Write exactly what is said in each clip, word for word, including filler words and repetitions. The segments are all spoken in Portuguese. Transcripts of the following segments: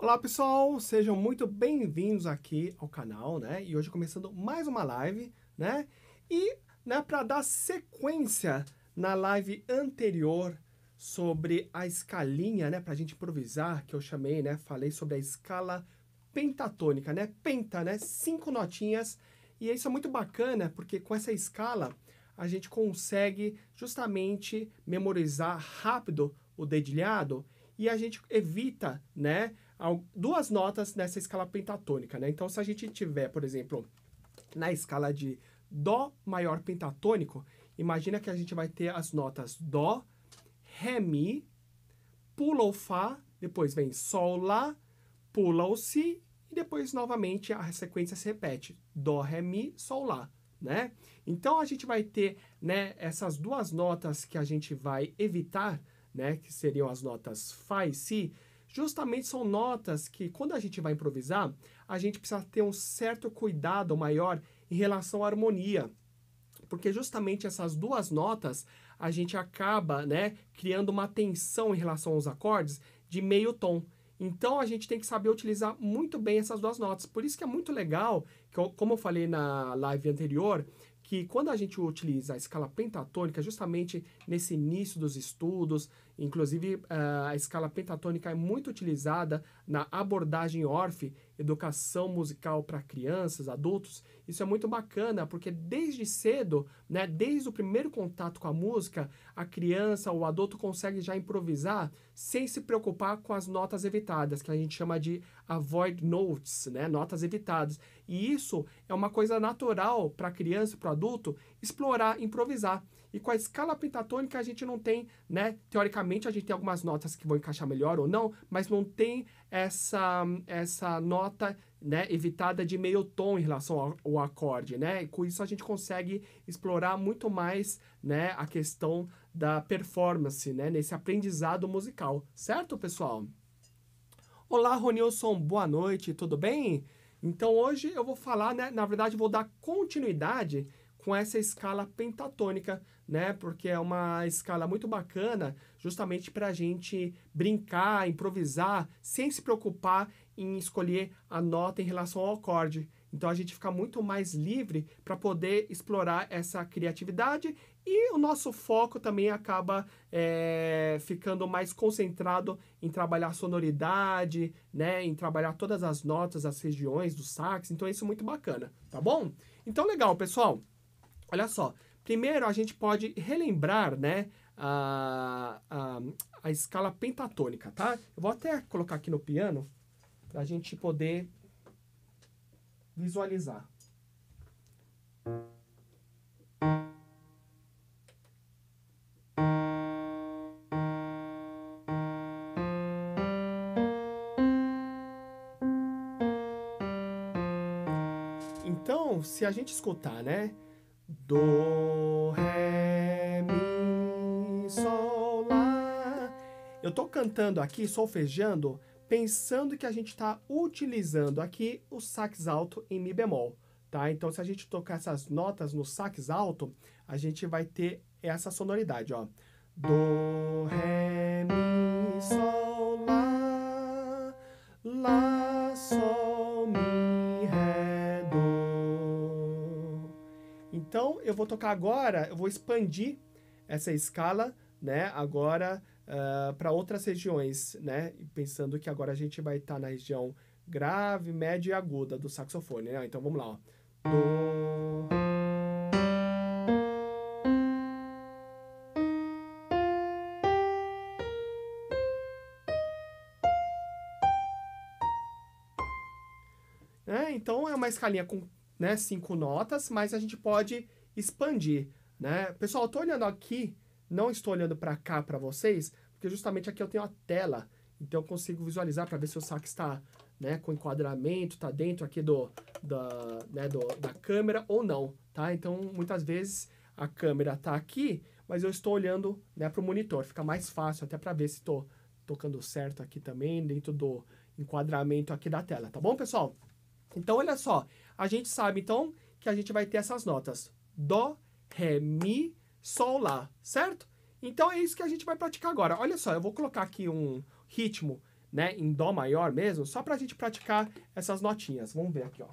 Olá pessoal, sejam muito bem-vindos aqui ao canal, né? E hoje começando mais uma live, né? E, né, para dar sequência na live anterior sobre a escalinha, né, pra gente improvisar, que eu chamei, né, falei sobre a escala pentatônica, né? Penta, né? Cinco notinhas. E isso é muito bacana, porque com essa escala a gente consegue justamente memorizar rápido o dedilhado e a gente evita, né, duas notas nessa escala pentatônica, né? Então, se a gente tiver, por exemplo, na escala de Dó maior pentatônico, imagina que a gente vai ter as notas Dó, Ré, Mi, pula o Fá, depois vem Sol, Lá, pula o Si, e depois, novamente, a sequência se repete. Dó, Ré, Mi, Sol, Lá, né? Então, a gente vai ter, né, essas duas notas que a gente vai evitar, né, que seriam as notas Fá e Si, justamente são notas que, quando a gente vai improvisar, a gente precisa ter um certo cuidado maior em relação à harmonia. Porque justamente essas duas notas, a gente acaba, né, criando uma tensão em relação aos acordes de meio tom. Então, a gente tem que saber utilizar muito bem essas duas notas. Por isso que é muito legal, que eu, como eu falei na live anterior, que quando a gente utiliza a escala pentatônica, justamente nesse início dos estudos, inclusive a escala pentatônica é muito utilizada na abordagem O R F, Educação Musical para Crianças, Adultos. Isso é muito bacana, porque desde cedo, né, desde o primeiro contato com a música, a criança ou o adulto consegue já improvisar sem se preocupar com as notas evitadas, que a gente chama de avoid notes, né, notas evitadas. E isso é uma coisa natural para a criança e para o adulto explorar, improvisar. E com a escala pentatônica a gente não tem, né, teoricamente a gente tem algumas notas que vão encaixar melhor ou não, mas não tem essa, essa nota, né, evitada de meio tom em relação ao, ao acorde, né? E com isso a gente consegue explorar muito mais, né, a questão da performance, né, nesse aprendizado musical, certo, pessoal? Olá, Ronilson, boa noite, tudo bem? Então hoje eu vou falar, né, na verdade vou dar continuidade com essa escala pentatônica, né, porque é uma escala muito bacana, justamente para a gente brincar, improvisar, sem se preocupar em escolher a nota em relação ao acorde. Então a gente fica muito mais livre para poder explorar essa criatividade e o nosso foco também acaba é, ficando mais concentrado em trabalhar sonoridade, né, em trabalhar todas as notas, as regiões do sax. Então isso é muito bacana, tá bom? Então legal, pessoal. Olha só, primeiro a gente pode relembrar, né, a, a, a escala pentatônica, tá? Eu vou até colocar aqui no piano para a gente poder visualizar. Então, se a gente escutar, né, Dó, Ré, Mi, Sol, Lá. Eu tô cantando aqui, solfejando, pensando que a gente está utilizando aqui o sax alto em Mi bemol, tá? Então, se a gente tocar essas notas no sax alto, a gente vai ter essa sonoridade, ó. Dó, Ré, Mi, Sol, Lá, Lá, Sol, Mi, Ré, Dó. Então, eu vou tocar agora, eu vou expandir essa escala, né, agora uh, para outras regiões, né, pensando que agora a gente vai estar tá na região grave, média e aguda do saxofone, né? Então, vamos lá, ó. Dó. É, então, é uma escalinha com, né, cinco notas, mas a gente pode expandir, né? Pessoal, eu tô olhando aqui, não estou olhando para cá para vocês, porque justamente aqui eu tenho a tela, então eu consigo visualizar para ver se o sax está, né, com enquadramento, está dentro aqui do, da, né, do, da câmera ou não, tá? Então, muitas vezes a câmera está aqui, mas eu estou olhando, né, para o monitor, fica mais fácil até para ver se estou tocando certo aqui também, dentro do enquadramento aqui da tela, tá bom, pessoal? Então, olha só, a gente sabe, então, que a gente vai ter essas notas. Dó, Ré, Mi, Sol, Lá, certo? Então, é isso que a gente vai praticar agora. Olha só, eu vou colocar aqui um ritmo né, em Dó maior mesmo, só pra gente praticar essas notinhas. Vamos ver aqui, ó.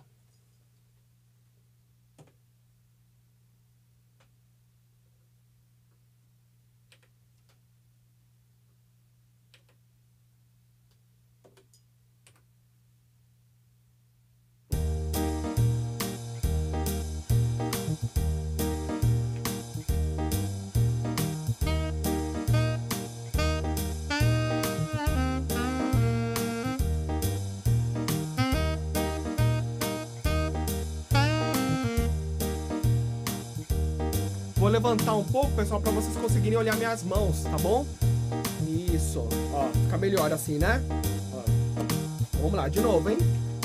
Vou levantar um pouco, pessoal, para vocês conseguirem olhar minhas mãos, tá bom? Isso, ó, fica melhor assim, né? Ó. Vamos lá, de novo, hein?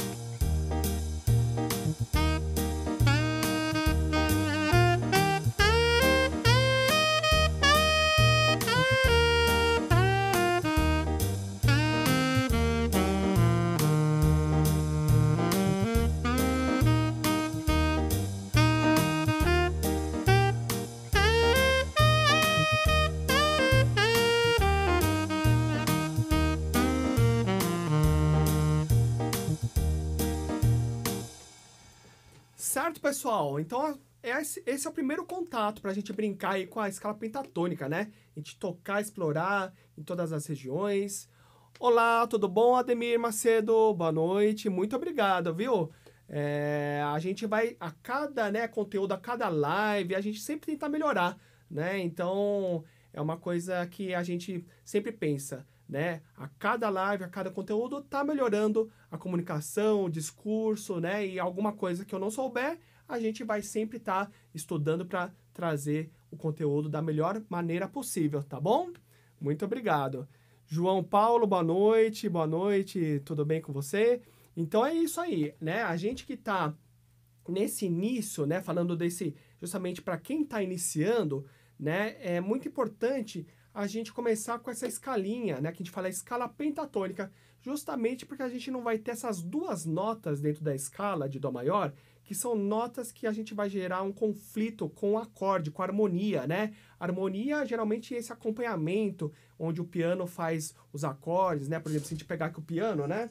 Certo, pessoal? Então, esse, esse é o primeiro contato para a gente brincar aí com a escala pentatônica, né? A gente tocar, explorar em todas as regiões. Olá, tudo bom, Ademir Macedo? Boa noite, muito obrigado, viu? É, a gente vai, a cada né, conteúdo, a cada live, a gente sempre tenta melhorar, né? Então, é uma coisa que a gente sempre pensa, né? A cada live, a cada conteúdo, tá melhorando a comunicação, o discurso, né? E alguma coisa que eu não souber, a gente vai sempre estar tá estudando para trazer o conteúdo da melhor maneira possível, tá bom? Muito obrigado. João Paulo, boa noite, boa noite, tudo bem com você? Então é isso aí, né? A gente que tá nesse início, né? Falando desse, justamente para quem está iniciando, né? É muito importante a gente começar com essa escalinha, né? Que a gente fala escala pentatônica, justamente porque a gente não vai ter essas duas notas dentro da escala de Dó maior, que são notas que a gente vai gerar um conflito com o acorde, com a harmonia, né? Harmonia, geralmente, é esse acompanhamento, onde o piano faz os acordes, né? Por exemplo, se a gente pegar aqui o piano, né?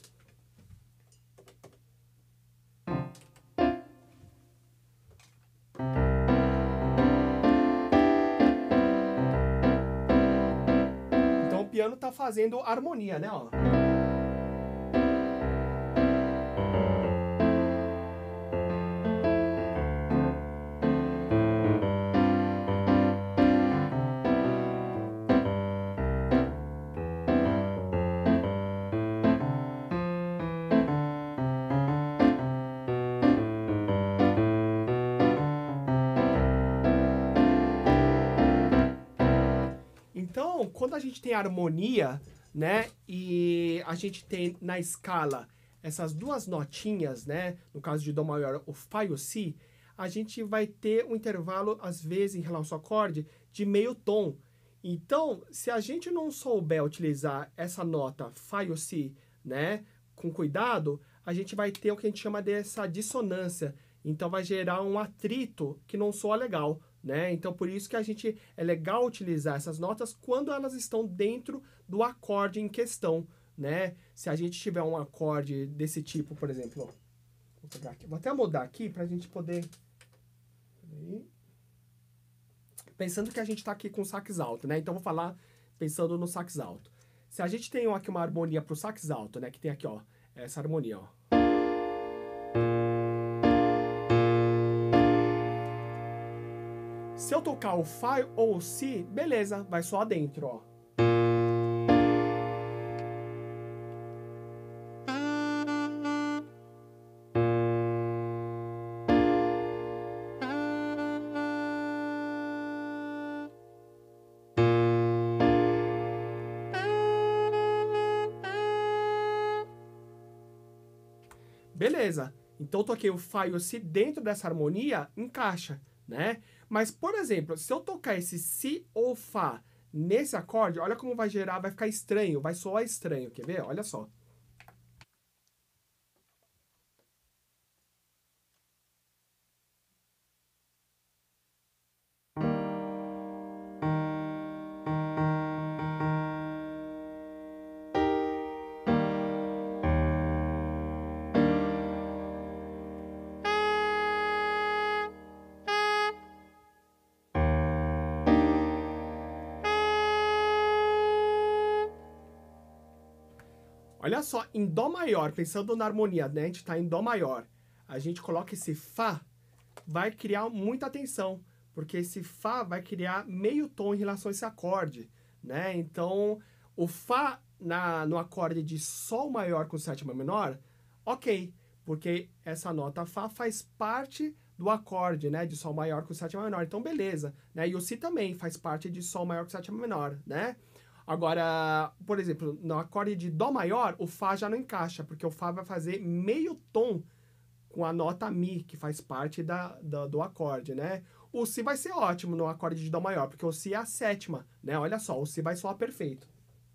O piano tá fazendo harmonia, né, ó. Então, quando a gente tem harmonia, né, e a gente tem na escala essas duas notinhas, né, no caso de Dó maior, o Fá e o Si, a gente vai ter um intervalo, às vezes, em relação ao acorde, de meio tom. Então, se a gente não souber utilizar essa nota Fá e o Si, né, com cuidado, a gente vai ter o que a gente chama dessa dissonância. Então, vai gerar um atrito que não soa legal. Né? Então, por isso que a gente é legal utilizar essas notas quando elas estão dentro do acorde em questão, né? Se a gente tiver um acorde desse tipo, por exemplo, ó, vou pegar aqui, vou até mudar aqui para a gente poder... Peraí. Pensando que a gente está aqui com sax alto, né? Então, vou falar pensando no sax alto. Se a gente tem aqui uma harmonia para o sax alto, né? Que tem aqui, ó, essa harmonia, ó. Se eu tocar o Fá ou o Si, beleza, vai só dentro, ó. Beleza, então eu toquei o Fá e o Si dentro dessa harmonia, encaixa, né? Mas, por exemplo, se eu tocar esse Si ou Fá nesse acorde, olha como vai gerar, vai ficar estranho, vai soar estranho, quer ver? Olha só. Olha só, em Dó maior, pensando na harmonia, né? A gente tá em Dó maior. A gente coloca esse Fá, vai criar muita tensão, porque esse Fá vai criar meio tom em relação a esse acorde, né? Então, o Fá na, no acorde de Sol maior com sétima menor, ok, porque essa nota Fá faz parte do acorde, né, de Sol maior com sétima menor, então beleza, né? E o Si também faz parte de Sol maior com sétima menor, né? Agora, por exemplo, no acorde de Dó maior, o Fá já não encaixa, porque o Fá vai fazer meio tom com a nota Mi, que faz parte da, da, do acorde, né? O Si vai ser ótimo no acorde de Dó maior, porque o Si é a sétima, né? Olha só, o Si vai soar perfeito.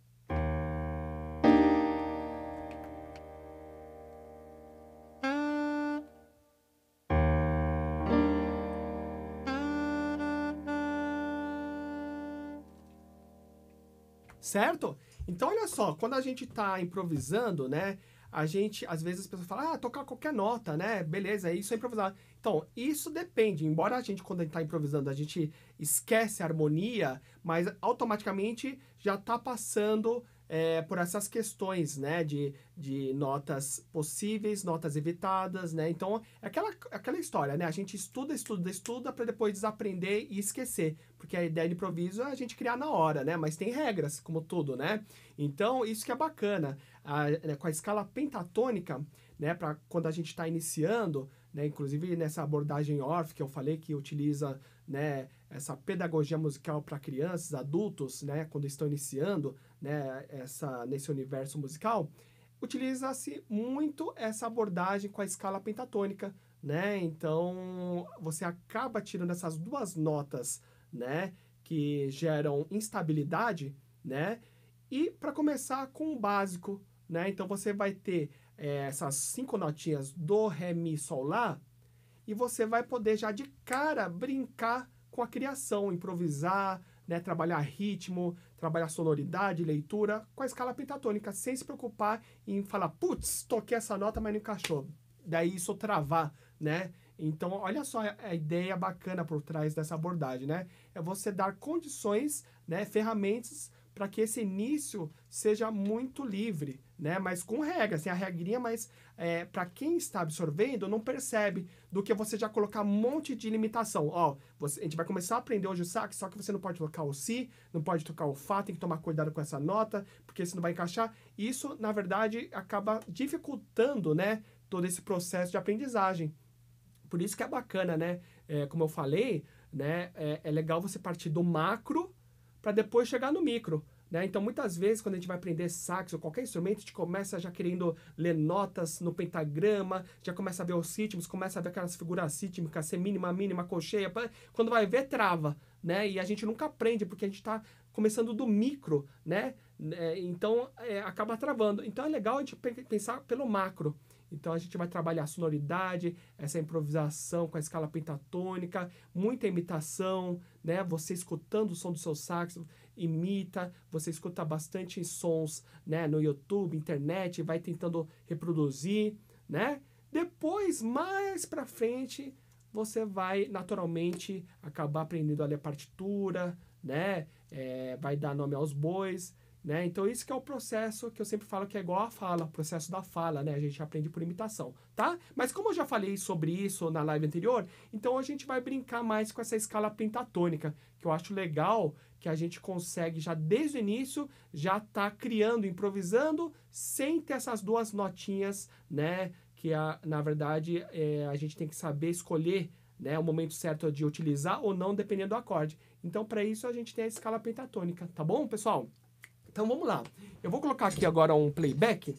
Certo? Então, olha só, quando a gente tá improvisando, né? A gente, às vezes, as pessoas falam, ah, tocar qualquer nota, né? Beleza, isso é improvisar. Então, isso depende. Embora a gente, quando a gente tá improvisando, a gente esquece a harmonia, mas automaticamente já tá passando é, por essas questões, né? De, de notas possíveis, notas evitadas, né? Então, é aquela, aquela história, né? A gente estuda, estuda, estuda para depois desaprender e esquecer. Porque a ideia de improviso é a gente criar na hora, né? Mas tem regras, como tudo, né? Então, isso que é bacana. A, né, com a escala pentatônica, né? Para quando a gente está iniciando, né? Inclusive nessa abordagem Orff, que eu falei que utiliza, né? Essa pedagogia musical para crianças, adultos, né? Quando estão iniciando, né? Essa, nesse universo musical, utiliza-se muito essa abordagem com a escala pentatônica, né? Então, você acaba tirando essas duas notas, né, que geram instabilidade, né, e para começar com o básico, né, então você vai ter é, essas cinco notinhas do, ré, mi, sol, lá, e você vai poder já de cara brincar com a criação, improvisar, né, trabalhar ritmo, trabalhar sonoridade, leitura, com a escala pentatônica, sem se preocupar em falar, putz, toquei essa nota, mas não encaixou. Daí isso travar, né? Então, olha só a ideia bacana por trás dessa abordagem, né? É você dar condições, né, ferramentas para que esse início seja muito livre, né? Mas com regras, tem a regrinha, mas é, para quem está absorvendo, não percebe do que você já colocar um monte de limitação. Ó, você, a gente vai começar a aprender hoje o sax, só que você não pode tocar o Si, não pode tocar o Fá, tem que tomar cuidado com essa nota, porque senão vai encaixar. Isso, na verdade, acaba dificultando, né, todo esse processo de aprendizagem. Por isso que é bacana, né? É, como eu falei, né? É, é legal você partir do macro para depois chegar no micro, né? Então, muitas vezes, quando a gente vai aprender sax ou qualquer instrumento, a gente começa já querendo ler notas no pentagrama, já começa a ver os ritmos, começa a ver aquelas figuras rítmicas, semínima, mínima, colcheia. Quando vai ver, trava, né? E a gente nunca aprende, porque a gente está começando do micro, né? Então, é, acaba travando. Então, é legal a gente pensar pelo macro. Então, a gente vai trabalhar a sonoridade, essa improvisação com a escala pentatônica, muita imitação, né? Você escutando o som do seu sax, imita, você escuta bastante sons, né? No YouTube, internet, vai tentando reproduzir, né? Depois, mais pra frente, você vai naturalmente acabar aprendendo a ler a partitura, né? É, vai dar nome aos bois, né? Então, isso que é o processo que eu sempre falo que é igual a fala, o processo da fala, né? A gente aprende por imitação, tá? Mas como eu já falei sobre isso na live anterior, então a gente vai brincar mais com essa escala pentatônica, que eu acho legal que a gente consegue já desde o início, já tá criando, improvisando, sem ter essas duas notinhas, né? Que, a, na verdade, é, a gente tem que saber escolher, né, o momento certo de utilizar ou não, dependendo do acorde. Então, para isso, a gente tem a escala pentatônica, tá bom, pessoal? Então, vamos lá. Eu vou colocar aqui agora um playback.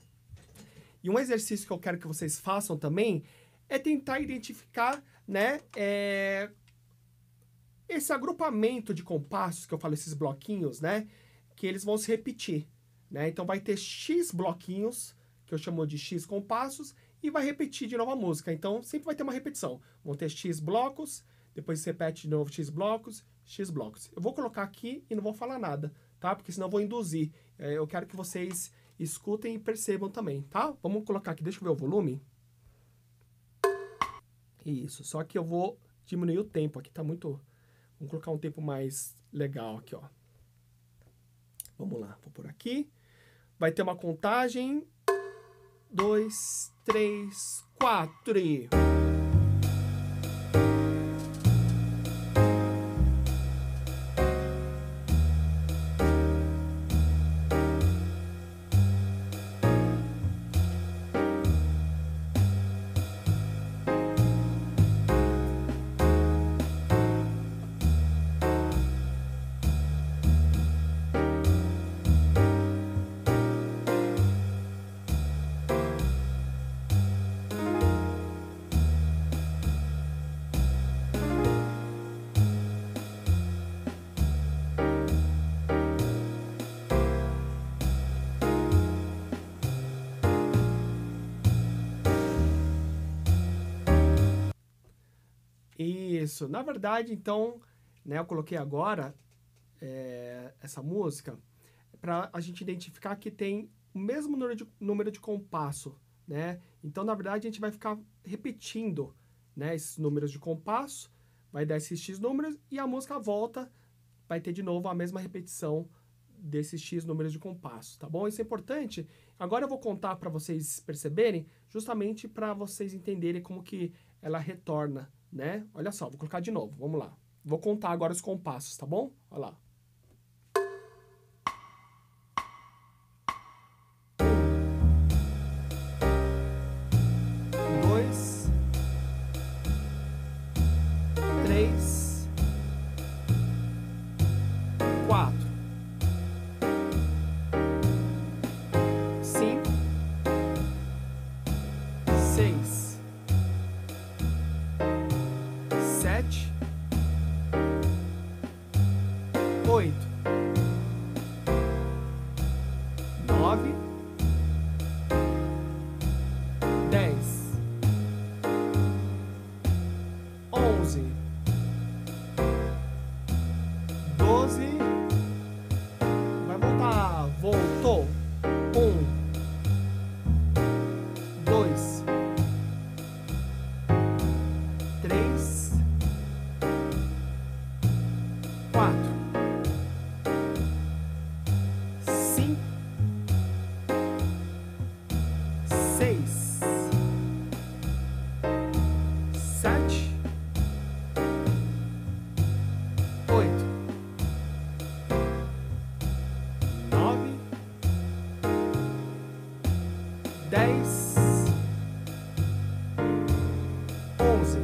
E um exercício que eu quero que vocês façam também é tentar identificar, né, é, esse agrupamento de compassos, que eu falo, esses bloquinhos, né, que eles vão se repetir, né? Então, vai ter X bloquinhos, que eu chamo de X compassos, e vai repetir de novo a música. Então, sempre vai ter uma repetição. Vão ter X blocos, depois se repete de novo X blocos, X blocos. Eu vou colocar aqui e não vou falar nada, tá? Porque senão eu vou induzir. Eu quero que vocês escutem e percebam também, tá? Vamos colocar aqui, deixa eu ver o volume. Isso, só que eu vou diminuir o tempo aqui, tá muito... Vamos colocar um tempo mais legal aqui, ó. Vamos lá, vou por aqui. vai ter uma contagem. Dois, três, quatro e... Isso, na verdade, então, né, eu coloquei agora é, essa música para a gente identificar que tem o mesmo número de, número de compasso, né? Então, na verdade, a gente vai ficar repetindo, né, esses números de compasso, vai dar esses X números e a música volta, vai ter de novo a mesma repetição desses X números de compasso, tá bom? Isso é importante. Agora eu vou contar para vocês perceberem, justamente para vocês entenderem como que ela retorna, né? Olha só, vou colocar de novo, vamos lá. Vou contar agora os compassos, tá bom? Olha lá. Um, dois, três, quatro, cinco, seis, sete, oito, nove, dez, onze, doze, vai voltar, voltou, um, dois, três, quatro, cinco, seis, sete, oito, nove, dez, onze,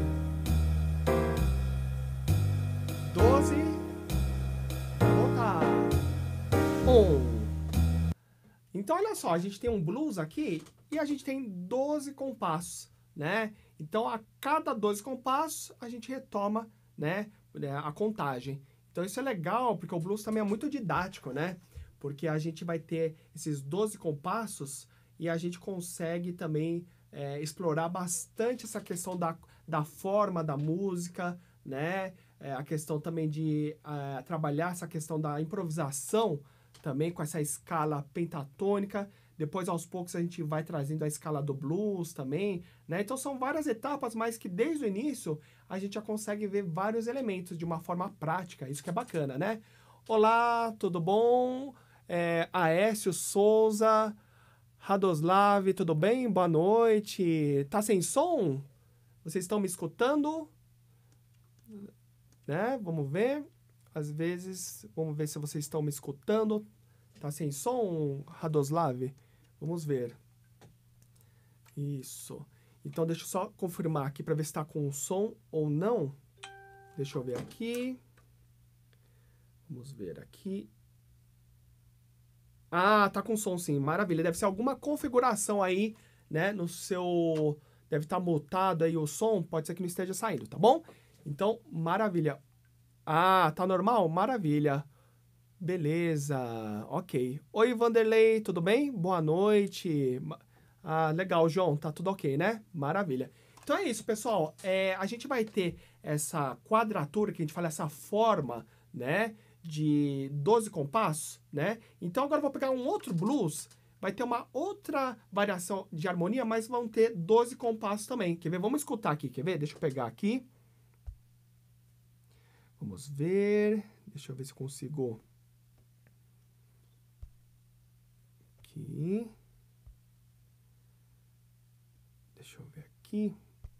doze, vai voltar, um. Então, olha só, a gente tem um blues aqui e a gente tem doze compassos, né? Então, a cada doze compassos, a gente retoma, né, a contagem. Então, isso é legal, porque o blues também é muito didático, né? Porque a gente vai ter esses doze compassos e a gente consegue também é, explorar bastante essa questão da, da forma da música, né? É, a questão também de é, trabalhar essa questão da improvisação, também com essa escala pentatônica. Depois, aos poucos, a gente vai trazendo a escala do blues também, né? Então, são várias etapas, mas que desde o início a gente já consegue ver vários elementos de uma forma prática. Isso que é bacana, né? Olá, tudo bom? É, Aécio Souza, Radoslav, tudo bem? Boa noite. Tá sem som? Vocês estão me escutando? Né? Vamos ver. Às vezes, vamos ver se vocês estão me escutando. Tá sem som, Radoslav? Vamos ver. Isso. Então, deixa eu só confirmar aqui para ver se está com som ou não. Deixa eu ver aqui. Vamos ver aqui. Ah, tá com som sim. Maravilha. Deve ser alguma configuração aí, né? No seu... Deve estar mutado aí o som. Pode ser que não esteja saindo, tá bom? Então, maravilha. Ah, tá normal? Maravilha. Beleza, ok. Oi, Vanderlei, tudo bem? Boa noite. Ah, legal, João, tá tudo ok, né? Maravilha. Então é isso, pessoal. É, a gente vai ter essa quadratura, que a gente fala, essa forma, né? De doze compassos, né? Então agora eu vou pegar um outro blues, vai ter uma outra variação de harmonia, mas vão ter doze compassos também. Quer ver? Vamos escutar aqui, quer ver? Deixa eu pegar aqui. Vamos ver. Deixa eu ver se eu consigo. Aqui. aqui. Deixa eu ver aqui.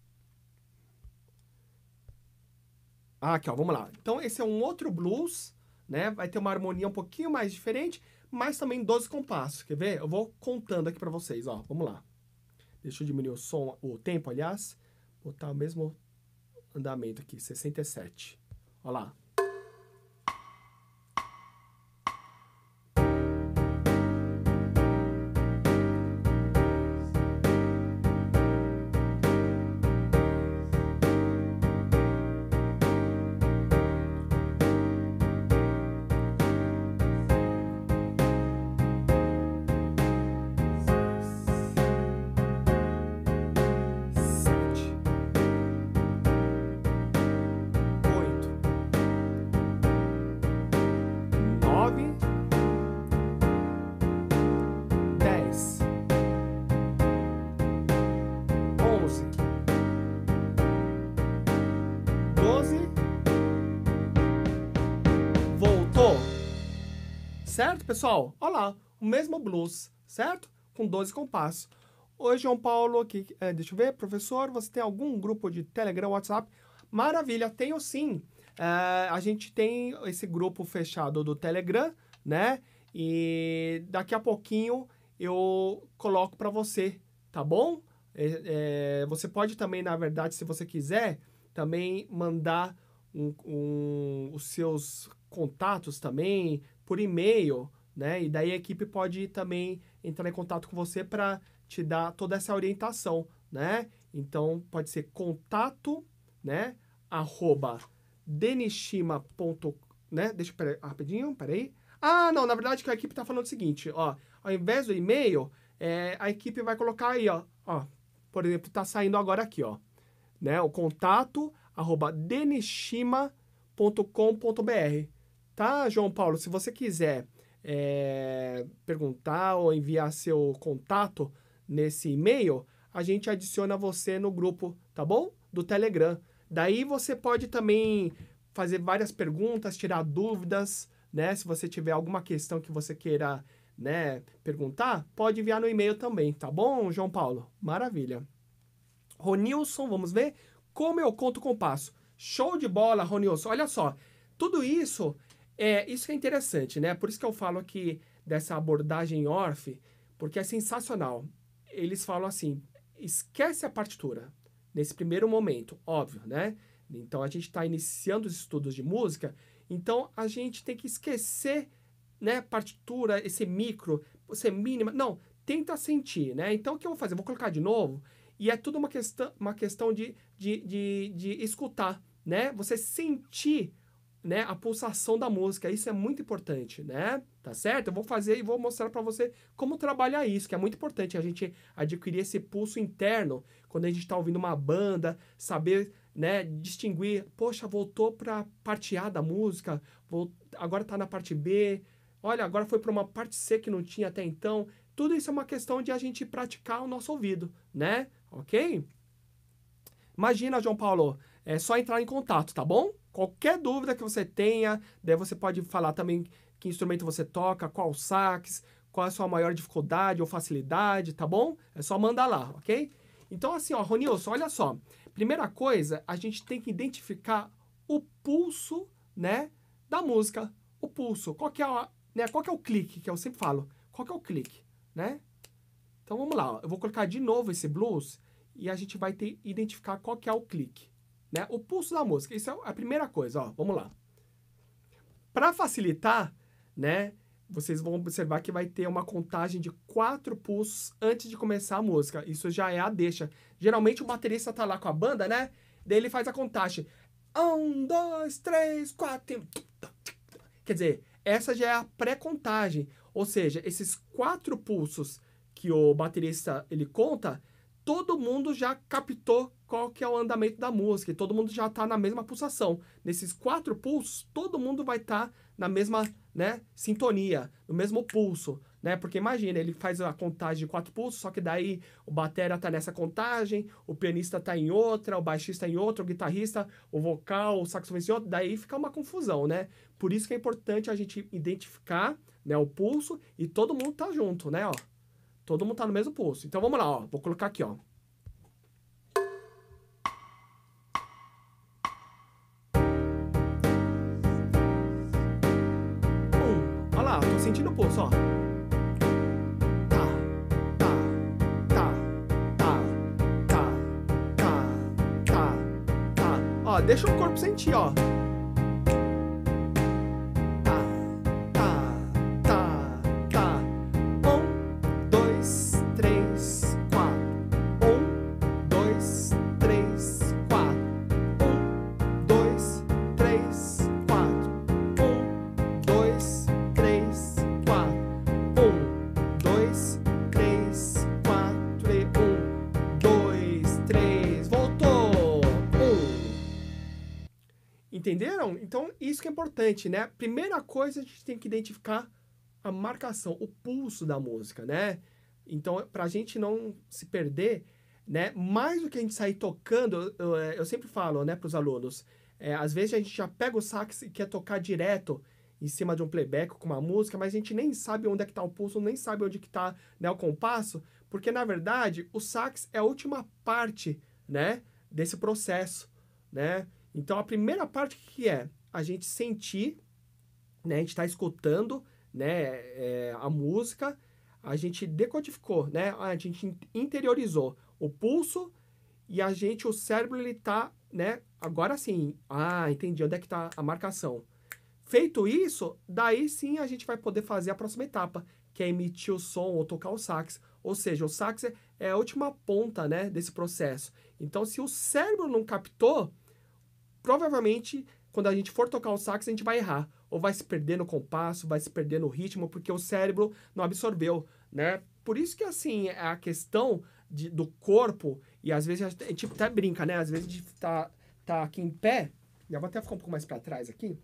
Ah, aqui, ó, vamos lá. Então, esse é um outro blues, né? Vai ter uma harmonia um pouquinho mais diferente, mas também doze compassos. Quer ver? Eu vou contando aqui pra vocês, ó. Vamos lá. Deixa eu diminuir o som, o tempo, aliás. Botar o mesmo andamento aqui, sessenta e sete. Olha lá. Voltou? Certo, pessoal? Olha lá, o mesmo blues, certo? Com doze compassos. Oi, João Paulo, aqui, é, deixa eu ver, professor, você tem algum grupo de Telegram, WhatsApp? Maravilha, tenho sim. É, a gente tem esse grupo fechado do Telegram, né? E daqui a pouquinho eu coloco para você, tá bom? É, é, você pode também, na verdade, se você quiser, também mandar um, um, os seus contatos também por e-mail, né? E daí a equipe pode também entrar em contato com você para te dar toda essa orientação, né? Então, pode ser contato, né? Arroba denishima ponto com, né? Deixa eu, pera, rapidinho, peraí. Ah, não, na verdade que a equipe tá falando o seguinte, ó. Ao invés do e-mail, é, a equipe vai colocar aí, ó. Ó, por exemplo, tá saindo agora aqui, ó. Né? O contato, arroba denishima ponto com ponto br. Tá, João Paulo? Se você quiser é, perguntar ou enviar seu contato nesse e-mail, a gente adiciona você no grupo, tá bom? Do Telegram. Daí você pode também fazer várias perguntas, tirar dúvidas, né? Se você tiver alguma questão que você queira, né, perguntar, pode enviar no e-mail também, tá bom, João Paulo? Maravilha. Ronilson, vamos ver? Como eu conto compasso? Show de bola, Ronilson. Olha só, tudo isso, é, isso é interessante, né? Por isso que eu falo aqui dessa abordagem Orff, porque é sensacional. Eles falam assim, esquece a partitura nesse primeiro momento, óbvio, né? Então, a gente está iniciando os estudos de música, então a gente tem que esquecer, né, partitura, esse micro, você mínima, não, tenta sentir, né? Então, o que eu vou fazer? Eu vou colocar de novo, e é tudo uma questão, uma questão de, de, de, de escutar, né? Você sentir, né, a pulsação da música, isso é muito importante, né? Tá certo? Eu vou fazer e vou mostrar para você como trabalhar isso, que é muito importante a gente adquirir esse pulso interno quando a gente está ouvindo uma banda, saber, né, distinguir, poxa, voltou para parte A da música, vou, agora tá na parte B, olha, agora foi para uma parte C que não tinha até então. Tudo isso é uma questão de a gente praticar o nosso ouvido, né? Ok? Imagina, João Paulo, é só entrar em contato, tá bom? Qualquer dúvida que você tenha, daí você pode falar também que instrumento você toca, qual sax, qual é a sua maior dificuldade ou facilidade, tá bom? É só mandar lá, ok? Então, assim, ó, Ronilson, olha só. Primeira coisa, a gente tem que identificar o pulso, né, da música. O pulso. Qual que é, a, né, qual que é o clique, que eu sempre falo? Qual que é o clique, né? Então, vamos lá. Ó. Eu vou colocar de novo esse blues e a gente vai ter, identificar qual que é o clique, né? O pulso da música. Isso é a primeira coisa, ó. Vamos lá. Para facilitar, né, vocês vão observar que vai ter uma contagem de quatro pulsos antes de começar a música. Isso já é a deixa. Geralmente o baterista tá lá com a banda, né? Daí ele faz a contagem. Um, dois, três, quatro. Quer dizer, essa já é a pré-contagem. Ou seja, esses quatro pulsos que o baterista ele conta, todo mundo já captou qual que é o andamento da música. E todo mundo já está na mesma pulsação. Nesses quatro pulsos, todo mundo vai estar tá na mesma, né, sintonia, no mesmo pulso, né? Porque imagina, ele faz a contagem de quatro pulsos, só que daí o batera tá nessa contagem, o pianista tá em outra, o baixista em outra, o guitarrista, o vocal, o saxofonista em outra, daí fica uma confusão, né? Por isso que é importante a gente identificar, né, o pulso e todo mundo tá junto, né, ó. Todo mundo tá no mesmo pulso. Então vamos lá, ó. Vou colocar aqui, ó. Um. Olha lá, tô sentindo o pulso, ó. Tá, tá, tá, tá, tá, tá, tá, tá. Ó, deixa o corpo sentir, ó. Entenderam? Então, isso que é importante, né? Primeira coisa, a gente tem que identificar a marcação, o pulso da música, né? Então, pra gente não se perder, né? Mais do que a gente sair tocando, eu, eu sempre falo, né, pros alunos, é, às vezes a gente já pega o sax e quer tocar direto em cima de um playback com uma música, mas a gente nem sabe onde é que tá o pulso, nem sabe onde que tá, né, o compasso, porque, na verdade, o sax é a última parte, né, desse processo, né? Então, a primeira parte que é a gente sentir, né? A gente está escutando, né? É, a música, a gente decodificou, né? A gente interiorizou o pulso e a gente, o cérebro, ele tá, né? Agora sim, ah, entendi onde é que tá a marcação. Feito isso, daí sim a gente vai poder fazer a próxima etapa, que é emitir o som ou tocar o sax. Ou seja, o sax é a última ponta, né? Desse processo. Então, se o cérebro não captou, provavelmente, quando a gente for tocar o sax, a gente vai errar. Ou vai se perder no compasso, vai se perder no ritmo, porque o cérebro não absorveu, né? Por isso que, assim, a questão de, do corpo, e às vezes a gente até brinca, né? Às vezes a gente tá, tá aqui em pé, eu vou até ficar um pouco mais para trás aqui.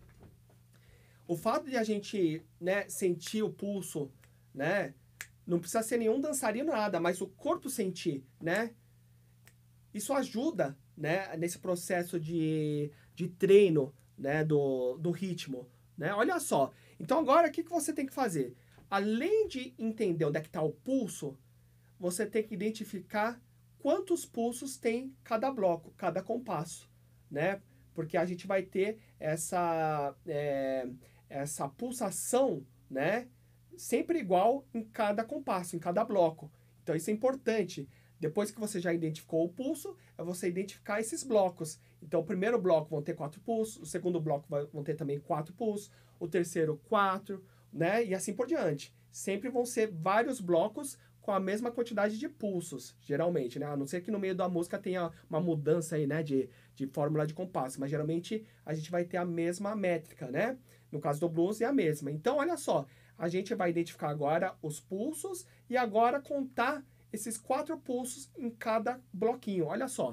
O fato de a gente, né, sentir o pulso, né? Não precisa ser nenhum dançarino, nada, mas o corpo sentir, né? Isso ajuda, né, nesse processo de, de treino, né, do, do ritmo, né? Olha só. Então, agora, o que, que você tem que fazer? Além de entender onde é que está o pulso, você tem que identificar quantos pulsos tem cada bloco, cada compasso, né? Porque a gente vai ter essa, é, essa pulsação, né, sempre igual em cada compasso, em cada bloco. Então, isso é importante. Depois que você já identificou o pulso, é você identificar esses blocos. Então, o primeiro bloco vão ter quatro pulsos, o segundo bloco vai, vão ter também quatro pulsos, o terceiro, quatro, né? E assim por diante. Sempre vão ser vários blocos com a mesma quantidade de pulsos, geralmente, né? A não ser que no meio da música tenha uma mudança aí, né? De, de fórmula de compasso, mas geralmente a gente vai ter a mesma métrica, né? No caso do blues é a mesma. Então, olha só, a gente vai identificar agora os pulsos e agora contar esses quatro pulsos em cada bloquinho. Olha só.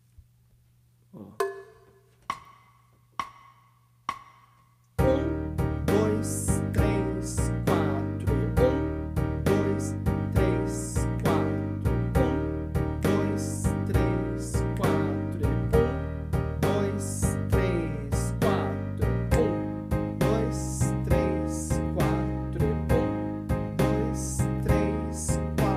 Ó. Um, dois, três, quatro. Um, dois, três, quatro. Um, dois, três, quatro. Um, dois, três, quatro. Um, dois, três, quatro. Um, dois, três,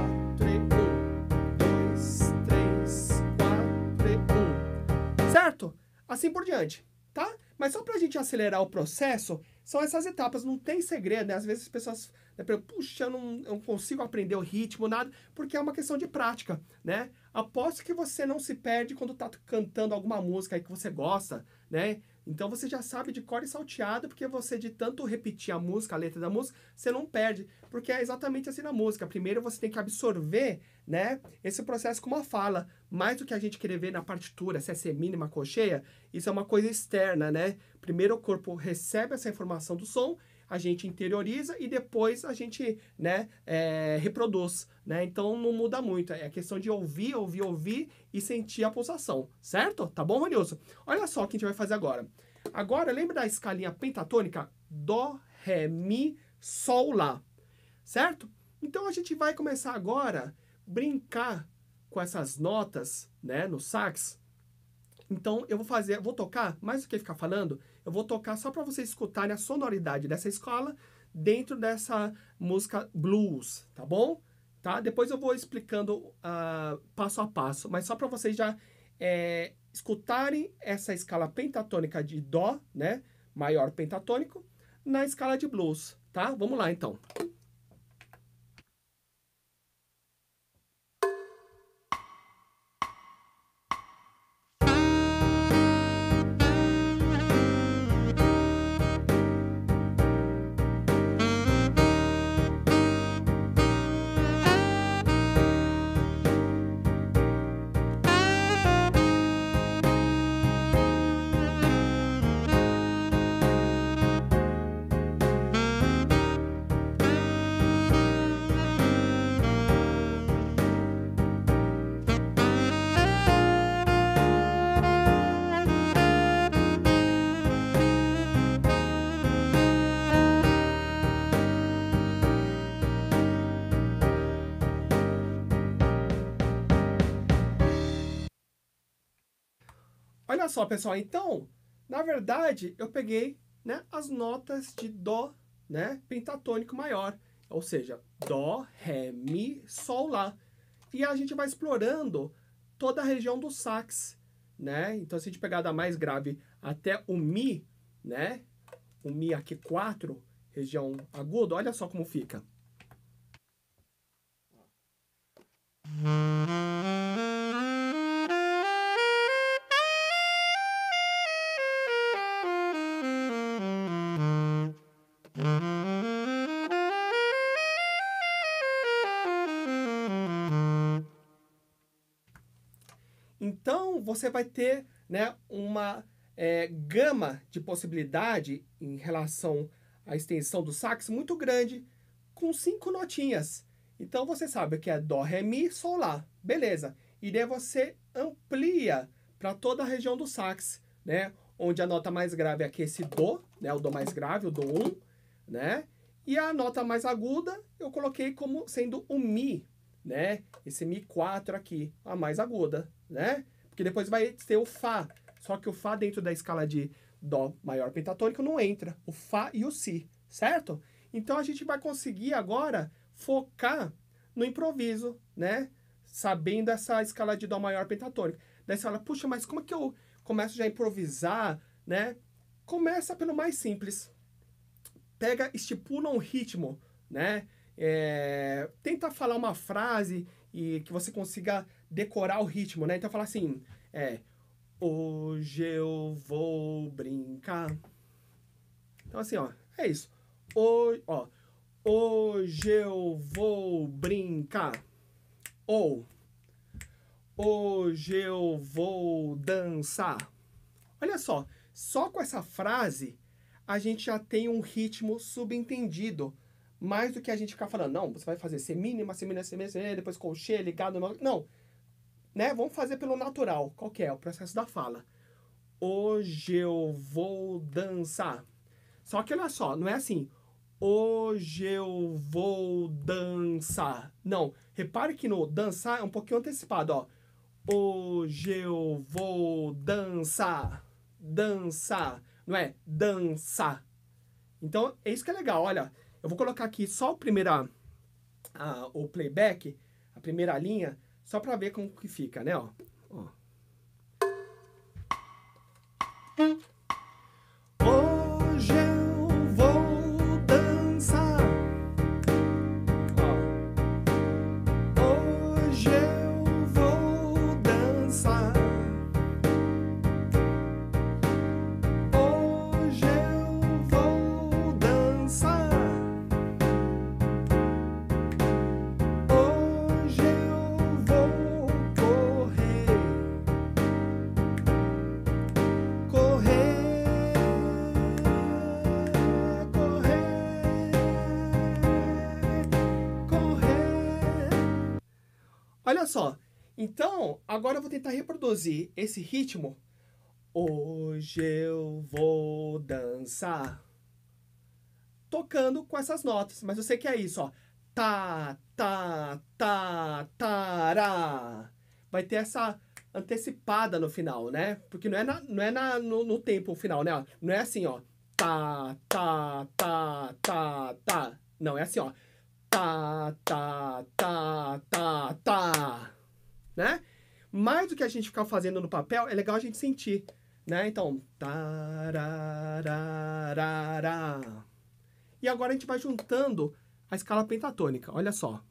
certo? Assim por diante, tá? Mas só pra gente acelerar o processo, são essas etapas, não tem segredo, né? Às vezes as pessoas, né, puxa, eu não, eu não consigo aprender o ritmo, nada, porque é uma questão de prática, né? Aposto que você não se perde quando tá cantando alguma música aí que você gosta, né? Então você já sabe de cor e salteado, porque você, de tanto repetir a música, a letra da música, você não perde, porque é exatamente assim na música. Primeiro você tem que absorver, né, esse processo com uma fala, mais do que a gente querer ver na partitura, se é semínima, cocheia, isso é uma coisa externa, né? Primeiro o corpo recebe essa informação do som, a gente interioriza e depois a gente, né, é, reproduz, né? Então não muda muito, é questão de ouvir, ouvir, ouvir e sentir a pulsação, certo? Tá bom, Ronilson? Olha só o que a gente vai fazer agora. Agora, lembra da escalinha pentatônica? Dó, Ré, Mi, Sol, Lá, certo? Então a gente vai começar agora a brincar com essas notas, né, no sax. Então, eu vou fazer, vou tocar, mais do que ficar falando, eu vou tocar só para vocês escutarem a sonoridade dessa escala dentro dessa música blues, tá bom? tá? Depois eu vou explicando uh, passo a passo, mas só para vocês já é, escutarem essa escala pentatônica de Dó, né? Maior pentatônico, na escala de blues, tá? Vamos lá, então. Olha só, pessoal, então, na verdade, eu peguei, né, as notas de Dó, né, pentatônico maior, ou seja, Dó, Ré, Mi, Sol, Lá. E a gente vai explorando toda a região do sax, né? Então, se a gente pegar da mais grave até o Mi, né, o Mi aqui quatro, região aguda, olha só como fica. Então, você vai ter, né, uma é, gama de possibilidade em relação à extensão do sax muito grande, com cinco notinhas. Então, você sabe que é Dó, Ré, Mi, Sol, Lá. Beleza. E daí você amplia para toda a região do sax, né? Onde a nota mais grave é aqui esse Dó, né? O Dó mais grave, o Dó um, né? E a nota mais aguda eu coloquei como sendo o Mi, né? Esse Mi quatro aqui, a mais aguda, né? Porque depois vai ter o Fá. Só que o Fá dentro da escala de Dó maior pentatônico não entra. O Fá e o Si, certo? Então a gente vai conseguir agora focar no improviso, né? Sabendo essa escala de Dó maior pentatônico. Daí você fala, puxa, mas como é que eu começo já a improvisar, né? Começa pelo mais simples. Pega, estipula um ritmo, né? É, tenta falar uma frase e que você consiga decorar o ritmo, né? Então fala assim, é, hoje eu vou brincar. Então assim, ó, é isso. O, ó, hoje eu vou brincar. Ou hoje eu vou dançar. Olha só, só com essa frase a gente já tem um ritmo subentendido. Mais do que a gente ficar falando, não, você vai fazer semínima, semínima, semínima, semínima, depois colchê, ligado, não. Não, né? Vamos fazer pelo natural. Qual que é? O processo da fala. Hoje eu vou dançar. Só que olha só, não é assim, hoje eu vou dançar. Não, repare que no dançar é um pouquinho antecipado, ó. Hoje eu vou dançar. Dançar. Não é dançar. Então, é isso que é legal, olha. Eu vou colocar aqui só o, primeira, a, o playback, a primeira linha, só para ver como que fica, né? Ó. Ó. Hoje eu vou dançar. Ó. Hoje eu vou dançar. Hoje eu vou dançar. Hoje eu vou correr. Correr. Correr. Correr. Olha só. Então, agora eu vou tentar reproduzir esse ritmo. Hoje eu vou dançar. Tocando com essas notas. Mas eu sei que é isso, ó. Tá, tá, tá, tará. Vai ter essa antecipada no final, né? Porque não é, na, não é na, no, no tempo final, né? Não é assim, ó. Tá, tá, tá, tá, tá. Não, é assim, ó. tá, tá, tá, tá, tá, né? Mais do que a gente ficar fazendo no papel, é legal a gente sentir, né? Então, tarararará. E agora a gente vai juntando a escala pentatônica, olha só.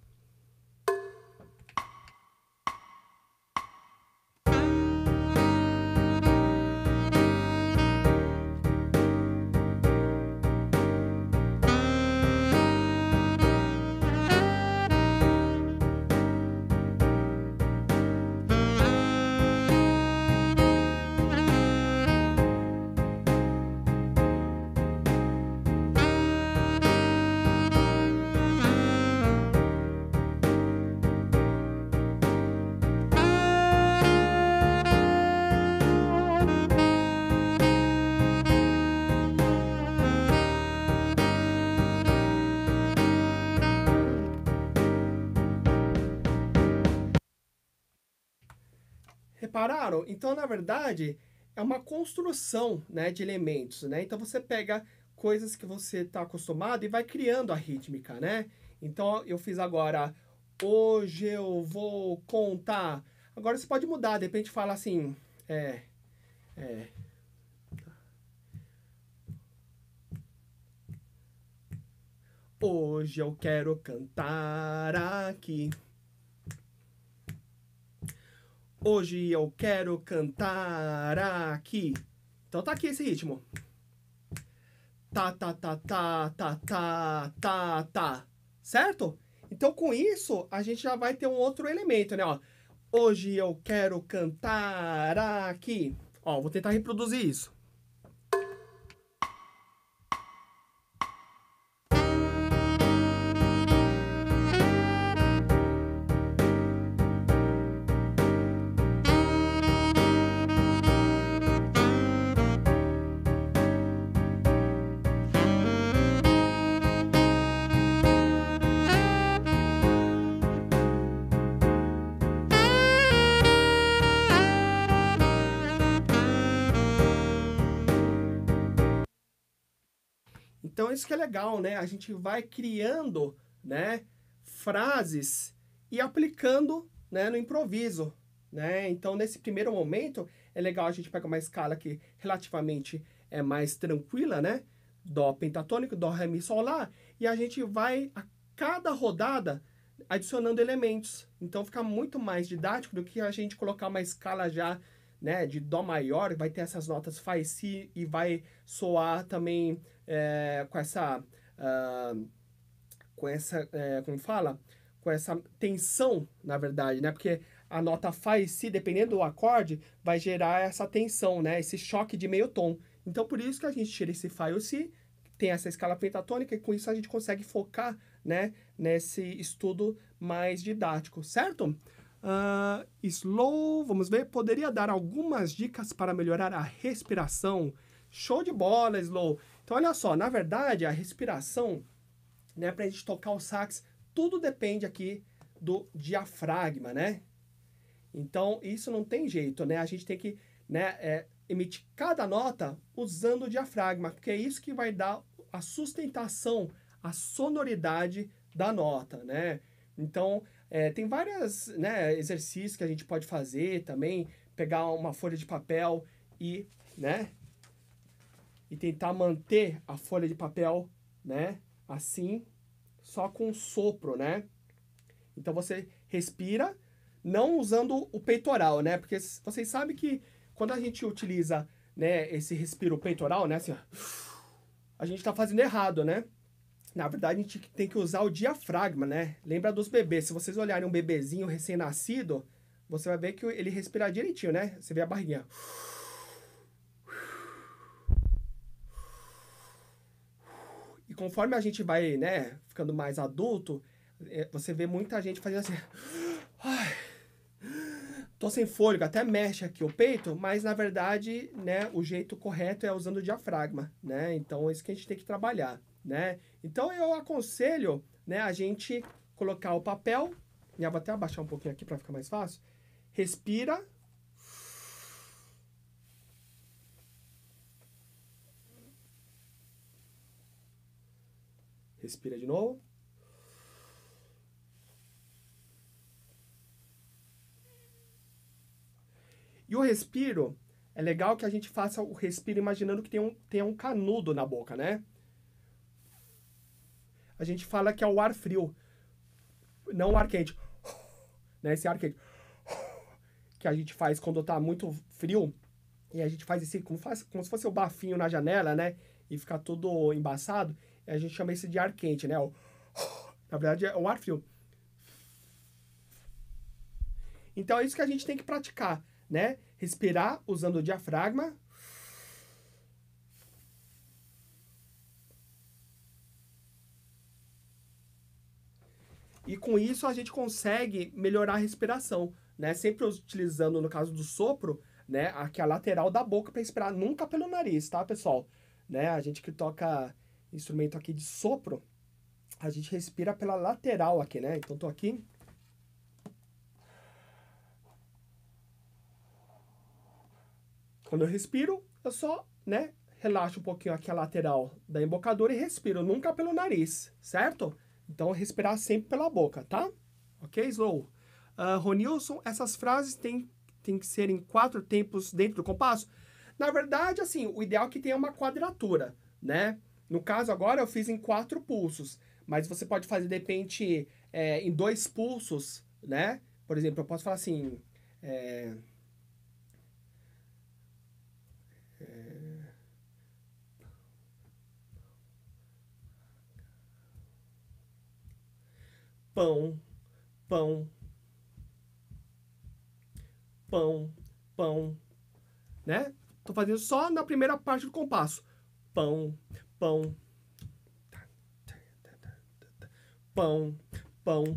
Repararam? Então, na verdade, é uma construção, né, de elementos, né? Então, você pega coisas que você está acostumado e vai criando a rítmica, né? Então, eu fiz agora, hoje eu vou contar. Agora, você pode mudar, de repente fala assim, é, é... Hoje eu quero cantar aqui. Hoje eu quero cantar aqui. Então tá aqui esse ritmo. Tá, tá, tá, tá, tá, tá, tá, tá. Certo? Então com isso a gente já vai ter um outro elemento, né? Ó, hoje eu quero cantar aqui. Ó, vou tentar reproduzir isso. Então isso que é legal, né? A gente vai criando, né, frases e aplicando, né, no improviso, né? Então nesse primeiro momento é legal a gente pegar uma escala que relativamente é mais tranquila, né? Dó pentatônico, dó, ré, mi, sol, lá, e a gente vai a cada rodada adicionando elementos. Então fica muito mais didático do que a gente colocar uma escala já, né, de dó maior, vai ter essas notas fá e si e vai soar também é, com essa uh, com essa é, como fala, com essa tensão, na verdade, né? Porque a nota fá e si, dependendo do acorde, vai gerar essa tensão, né? Esse choque de meio tom. Então por isso que a gente tira esse fá e o si, tem essa escala pentatônica e com isso a gente consegue focar, né, nesse estudo mais didático, certo? Uh, slow, vamos ver, poderia dar algumas dicas para melhorar a respiração. Show de bola, Slow. Então, olha só, na verdade, a respiração, né, para a gente tocar o sax, tudo depende aqui do diafragma, né? Então, isso não tem jeito, né? A gente tem que, né, é, emitir cada nota usando o diafragma, porque é isso que vai dar a sustentação, a sonoridade da nota, né? Então, é, tem vários, né, exercícios que a gente pode fazer também, pegar uma folha de papel e, né, e tentar manter a folha de papel, né, assim, só com um sopro, né? Então você respira, não usando o peitoral, né? Porque vocês sabem que quando a gente utiliza, né, esse respiro peitoral, né, assim, ó, a gente tá fazendo errado, né? Na verdade, a gente tem que usar o diafragma, né? Lembra dos bebês. Se vocês olharem um bebezinho recém-nascido, você vai ver que ele respira direitinho, né? Você vê a barriguinha. E conforme a gente vai, né, ficando mais adulto, você vê muita gente fazendo assim... Ai, tô sem fôlego, até mexe aqui o peito, mas na verdade, né, o jeito correto é usando o diafragma, né? Então, é isso que a gente tem que trabalhar, né? Então, eu aconselho, né, a gente colocar o papel, e eu vou até abaixar um pouquinho aqui para ficar mais fácil. Respira. Respira de novo. E o respiro, é legal que a gente faça o respiro imaginando que tem um, tem um canudo na boca, né? A gente fala que é o ar frio, não o ar quente. Né? Esse ar quente que a gente faz quando tá muito frio, e a gente faz esse, como, faz, como se fosse o bafinho na janela, né? E fica tudo embaçado, e a gente chama isso de ar quente, né? O, na verdade, é o ar frio. Então, é isso que a gente tem que praticar, né? Respirar usando o diafragma. E com isso a gente consegue melhorar a respiração, né? Sempre utilizando, no caso do sopro, né? Aqui a lateral da boca para respirar, nunca pelo nariz, tá, pessoal? Né? A gente que toca instrumento aqui de sopro, a gente respira pela lateral aqui, né? Então tô aqui. Quando eu respiro, eu só, né? Relaxo um pouquinho aqui a lateral da embocadura e respiro, nunca pelo nariz, certo? Então, respirar sempre pela boca, tá? Ok, Slow? Uh, Ronilson, essas frases têm, têm que ser em quatro tempos dentro do compasso? Na verdade, assim, o ideal é que tenha uma quadratura, né? No caso, agora eu fiz em quatro pulsos, mas você pode fazer, de repente, é, em dois pulsos, né? Por exemplo, eu posso falar assim... É, é, pão, pão, pão, pão, né? Tô fazendo só na primeira parte do compasso. Pão, pão, pão, pão.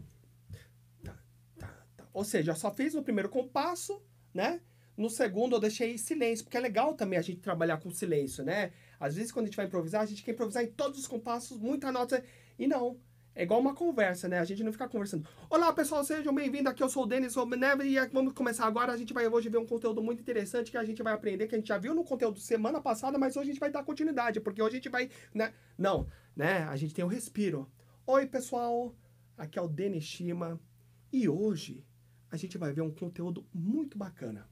Ou seja, eu só fiz no primeiro compasso, né? No segundo eu deixei silêncio, porque é legal também a gente trabalhar com silêncio, né? Às vezes quando a gente vai improvisar, a gente quer improvisar em todos os compassos, muita nota, e não. É igual uma conversa, né? A gente não fica conversando. Olá, pessoal, sejam bem-vindos. Aqui eu sou o Denis, sou o Neve, e vamos começar agora. A gente vai hoje ver um conteúdo muito interessante que a gente vai aprender, que a gente já viu no conteúdo semana passada, mas hoje a gente vai dar continuidade, porque hoje a gente vai, né? Não, né? A gente tem o respiro. Oi, pessoal. Aqui é o Denis Shima. E hoje a gente vai ver um conteúdo muito bacana.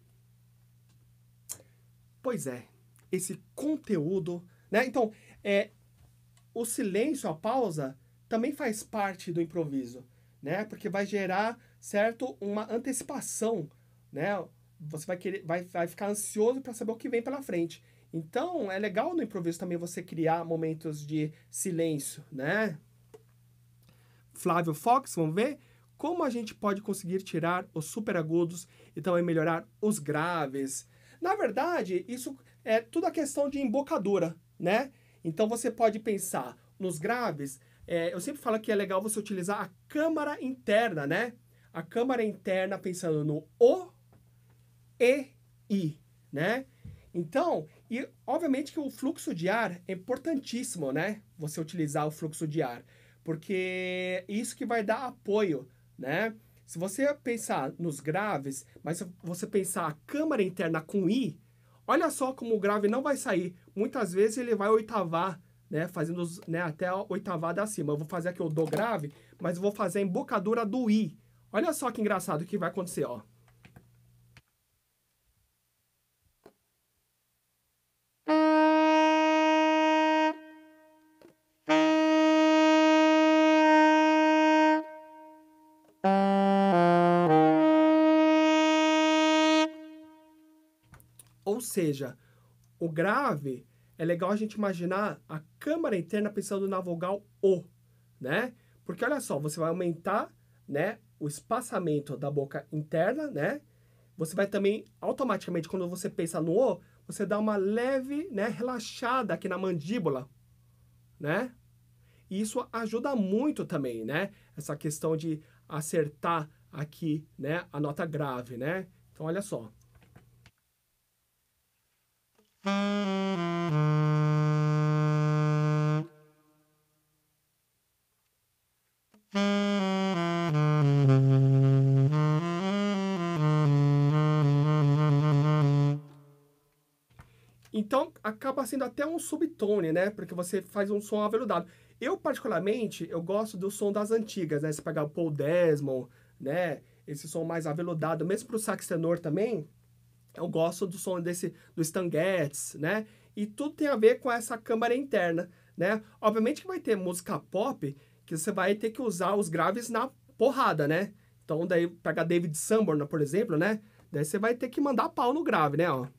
Pois é, esse conteúdo, né? Então, é, o silêncio, a pausa, também faz parte do improviso, né? Porque vai gerar, certo, uma antecipação, né? Você vai querer, vai, vai ficar ansioso para saber o que vem pela frente. Então, é legal no improviso também você criar momentos de silêncio, né? Flávio Fox, vamos ver? Como a gente pode conseguir tirar os superagudos e também melhorar os graves? Na verdade, isso é tudo a questão de embocadura, né? Então, você pode pensar nos graves. É, eu sempre falo que é legal você utilizar a câmara interna, né? A câmara interna pensando no O, E, I, né? Então, e obviamente que o fluxo de ar é importantíssimo, né? Você utilizar o fluxo de ar, porque isso que vai dar apoio, né? Se você pensar nos graves, mas se você pensar a câmara interna com I, olha só como o grave não vai sair. Muitas vezes ele vai oitavar, né? Fazendo, né, até a oitavada acima. Eu vou fazer aqui o do grave, mas eu vou fazer a embocadura do I. Olha só que engraçado o que vai acontecer, ó. Ou seja, o grave, é legal a gente imaginar a câmara interna pensando na vogal O, né? Porque olha só, você vai aumentar, né, o espaçamento da boca interna, né? Você vai também, automaticamente, quando você pensa no O, você dá uma leve, né, relaxada aqui na mandíbula, né? E isso ajuda muito também, né? Essa questão de acertar aqui, né, a nota grave, né? Então, olha só. Então, acaba sendo até um subtone, né? Porque você faz um som aveludado. Eu, particularmente, eu gosto do som das antigas, né? Se pegar o Paul Desmond, né? Esse som mais aveludado, mesmo pro sax tenor também, Eu gosto do som desse do Stan Getz, né? E tudo tem a ver com essa câmara interna, né? Obviamente que vai ter música pop que você vai ter que usar os graves na porrada, né? Então daí pega David Sanborn, por exemplo, né? Daí você vai ter que mandar pau no grave, né, ó.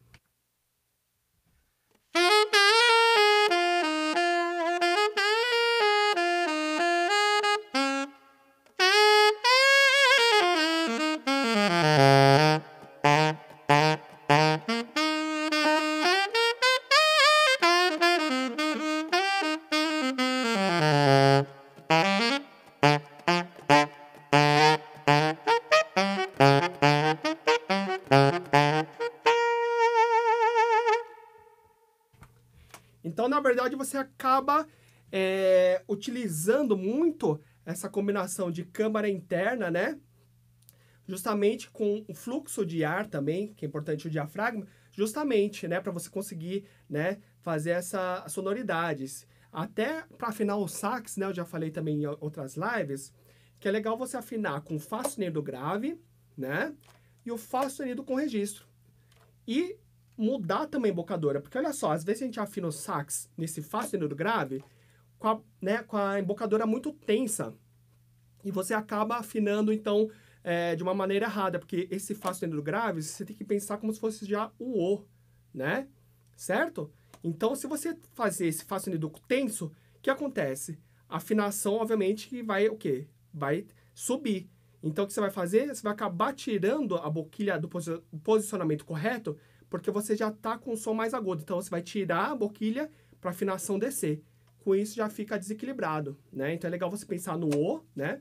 Então, na verdade, você acaba é, utilizando muito essa combinação de câmara interna, né? Justamente com o fluxo de ar também, que é importante o diafragma, justamente, né, para você conseguir, né, fazer essas sonoridades. Até para afinar o sax, né, eu já falei também em outras lives, que é legal você afinar com o Fá sustenido grave, né, e o Fá sustenido com registro. E mudar também a embocadora, porque olha só, às vezes a gente afina o sax nesse Fá sustenido grave com a, né, com a embocadora muito tensa, e você acaba afinando, então, é, de uma maneira errada, porque esse Fá sustenido grave, você tem que pensar como se fosse já o O, né? Certo? Então, se você fazer esse Fá sustenido tenso, o que acontece? A afinação, obviamente, vai o quê? Vai subir. Então, o que você vai fazer? Você vai acabar tirando a boquilha do posicionamento correto, porque você já está com o som mais agudo. Então, você vai tirar a boquilha para a afinação descer. Com isso, já fica desequilibrado, né? Então, é legal você pensar no O, né?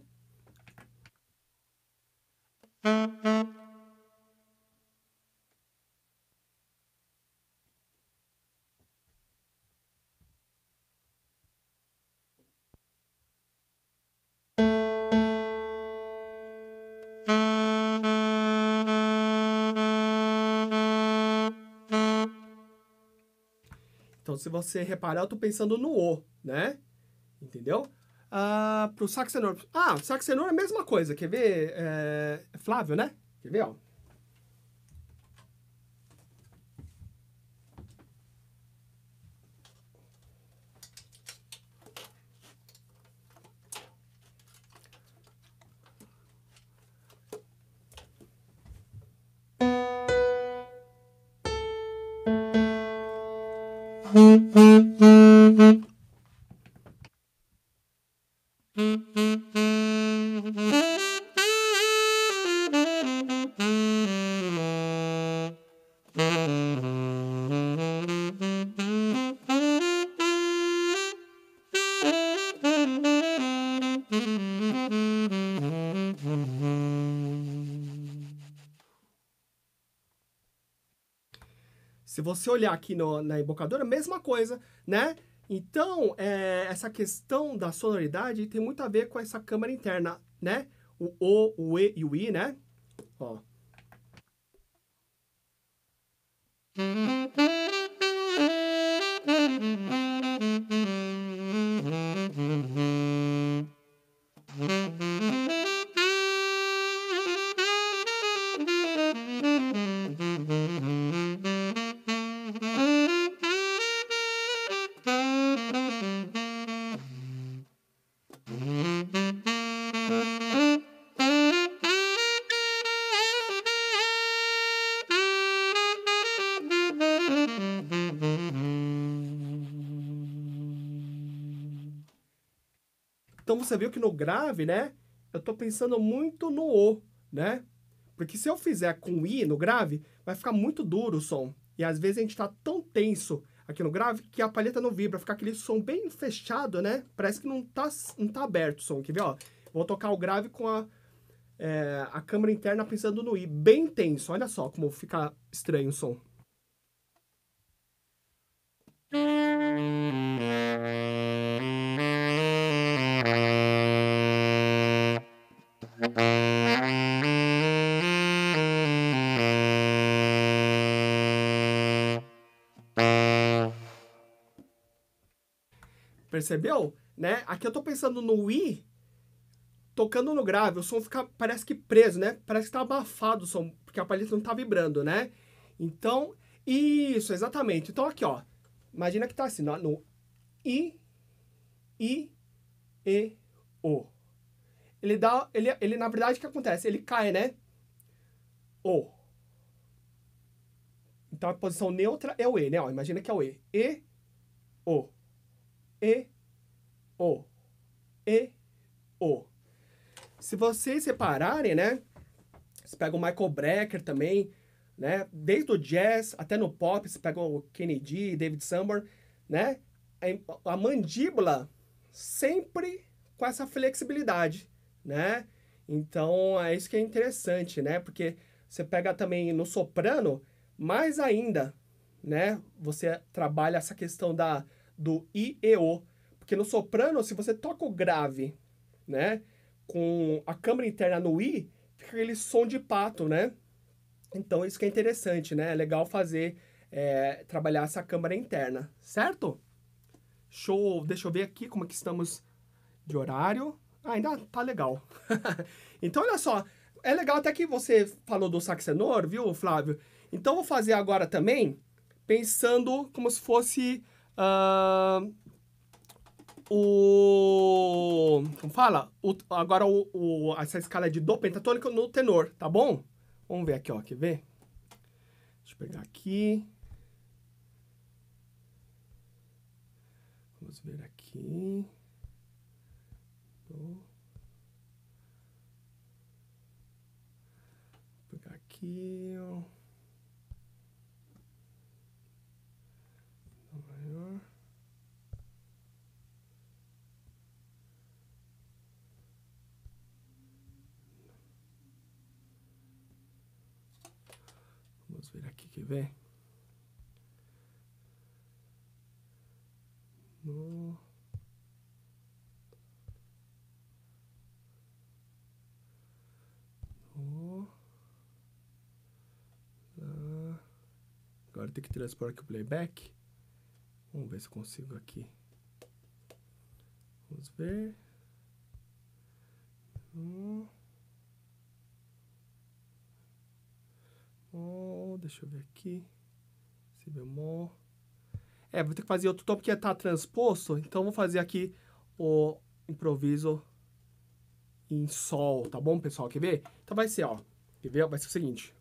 Então, se você reparar, eu tô pensando no O, né? Entendeu? Ah, pro sax tenor. Ah, sax tenor é a mesma coisa. Quer ver? É, é Flávio, né? Quer ver, ó? Se você olhar aqui no, na embocadora, mesma coisa, né? Então, é, essa questão da sonoridade tem muito a ver com essa câmara interna, né? O O, o E e o I, né? Ó. Então você viu que no grave, né? Eu tô pensando muito no O, né? Porque se eu fizer com I no grave, vai ficar muito duro o som. E às vezes a gente tá tão tenso aqui no grave que a palheta não vibra, fica aquele som bem fechado, né? Parece que não tá, não tá aberto o som. Quer ver, ó? Vou tocar o grave com a, é, a câmara interna pensando no I, bem tenso. Olha só como fica estranho o som. Percebeu? Né? Aqui eu tô pensando no I, tocando no grave, o som fica, parece que preso, né? Parece que tá abafado o som, porque a palheta não tá vibrando, né? Então, isso, exatamente. Então, aqui, ó. Imagina que tá assim, no, no I, I, E, O. Ele dá, ele, ele, na verdade, o que acontece? Ele cai, né? O. Então, a posição neutra é o E, né? Ó, imagina que é o E. E, O. E, O. E, O. Se vocês separarem, né? Você pega o Michael Brecker também, né? Desde o jazz até no pop, você pega o Kennedy, David Sanborn, né? A mandíbula sempre com essa flexibilidade, né? Então, é isso que é interessante, né? Porque você pega também no soprano, mais ainda, né? Você trabalha essa questão da, do I e O. Porque no soprano, se você toca o grave, né? Com a câmara interna no I, fica aquele som de pato, né? Então, isso que é interessante, né? É legal fazer, é, trabalhar essa câmara interna, certo? Show! Deixa eu ver aqui como é que estamos de horário. Ah, ainda tá legal. Então, olha só. É legal até que você falou do saxenor, viu, Flávio? Então, vou fazer agora também, pensando como se fosse... Uh, o... Como fala? O, agora, o, o, essa escala de dó pentatônico no tenor, tá bom? Vamos ver aqui, ó. Quer ver? Deixa eu pegar aqui. Vamos ver aqui. Vou pegar aqui, ó. Maior. Vamos ver aqui, quer ver? No... No... Lá. Agora tem que transpor aqui o playback. Vamos ver se consigo aqui. Vamos ver. No... Oh, deixa eu ver aqui. Si bemol. É, vou ter que fazer outro tom porque tá transposto. Então, vou fazer aqui o improviso em sol, tá bom, pessoal? Quer ver? Então, vai ser, ó. Quer ver? Vai ser o seguinte.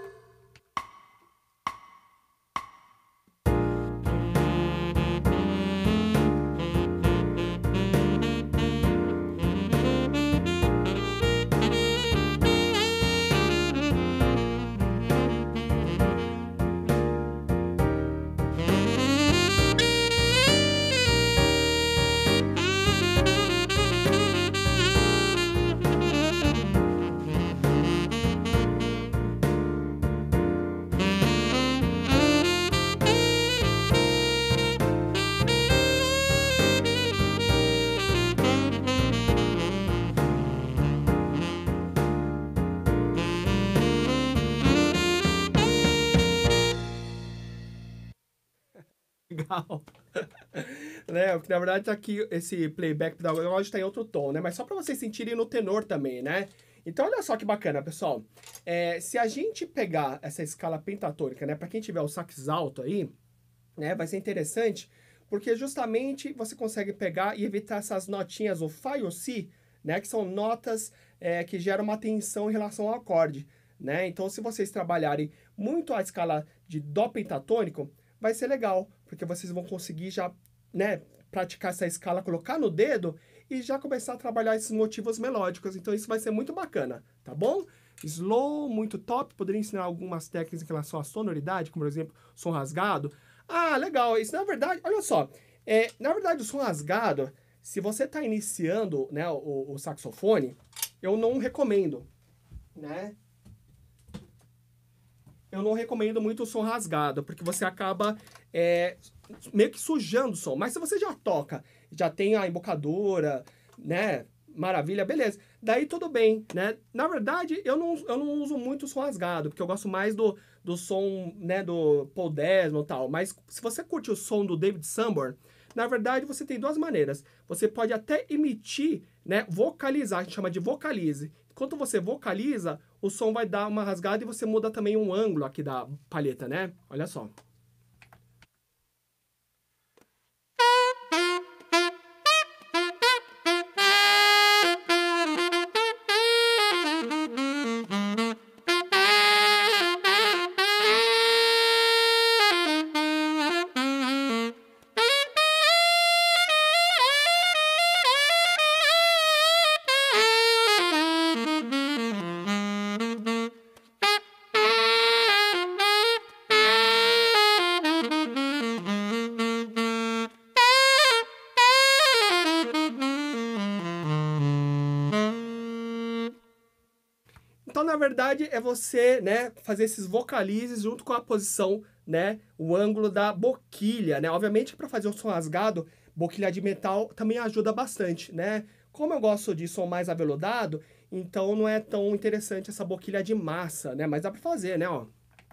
Legal. Né? Porque, na verdade, tá aqui esse playback pedagógico está em outro tom, né? Mas só para vocês sentirem no tenor também, né? Então, olha só que bacana, pessoal. É, se a gente pegar essa escala pentatônica, né? Para quem tiver o sax alto aí, né? Vai ser interessante, porque justamente você consegue pegar e evitar essas notinhas, o Fá e o Si, né? Que são notas é, que geram uma tensão em relação ao acorde, né? Então, se vocês trabalharem muito a escala de Dó pentatônico, vai ser legal, porque vocês vão conseguir já, né, praticar essa escala, colocar no dedo e já começar a trabalhar esses motivos melódicos. Então, isso vai ser muito bacana, tá bom? Slow, muito top. Poderia ensinar algumas técnicas em relação à sonoridade, como, por exemplo, som rasgado. Ah, legal. Isso, na verdade, olha só. É, na verdade, o som rasgado, se você está iniciando, né, o, o saxofone, eu não recomendo, né? Eu não recomendo muito o som rasgado, porque você acaba é, meio que sujando o som. Mas se você já toca, já tem a embocadura, né? Maravilha, beleza. Daí tudo bem, né? Na verdade, eu não, eu não uso muito o som rasgado, porque eu gosto mais do, do som, né, do Paul Desmond e tal. Mas se você curte o som do David Sanborn, na verdade, você tem duas maneiras. Você pode até emitir, né, vocalizar, a gente chama de vocalize. Enquanto você vocaliza, o som vai dar uma rasgada e você muda também um ângulo aqui da palheta, né? Olha só. Então, na verdade, é você, né, fazer esses vocalizes junto com a posição, né, o ângulo da boquilha, né? Obviamente, para fazer o som rasgado, boquilha de metal também ajuda bastante, né? Como eu gosto de som mais aveludado, então não é tão interessante essa boquilha de massa, né? Mas dá para fazer, né, ó.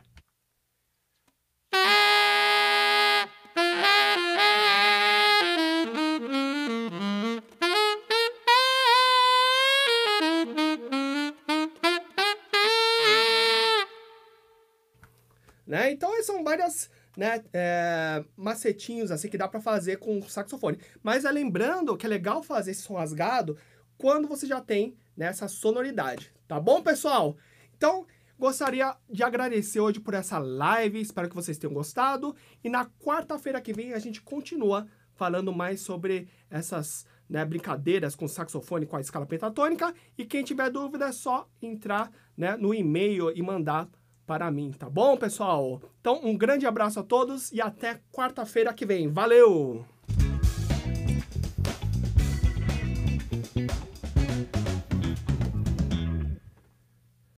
Né? Então, são várias, né, é, macetinhos assim que dá para fazer com o saxofone. Mas é lembrando que é legal fazer esse som rasgado quando você já tem, né, essa sonoridade. Tá bom, pessoal? Então, gostaria de agradecer hoje por essa live. Espero que vocês tenham gostado. E na quarta-feira que vem a gente continua falando mais sobre essas, né, brincadeiras com saxofone com a escala pentatônica. E quem tiver dúvida é só entrar, né, no e-mail e mandar para mim, tá bom, pessoal? Então, um grande abraço a todos e até quarta-feira que vem. Valeu!